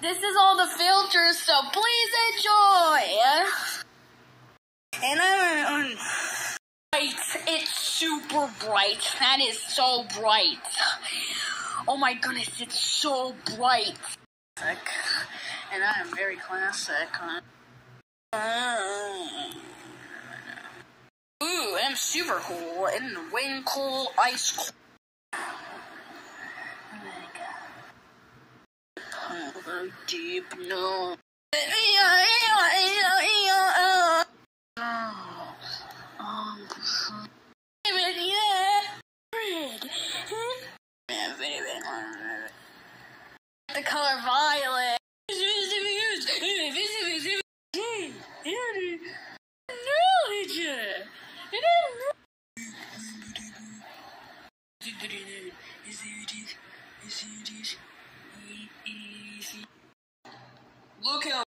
This is all the filters, so please enjoy. And I'm on bright. It's super bright. That is so bright. Oh my goodness, it's so bright. And I am very classic. Ooh, I'm super cool. And wing cool, ice cool. Deep, no. The color violet. Look how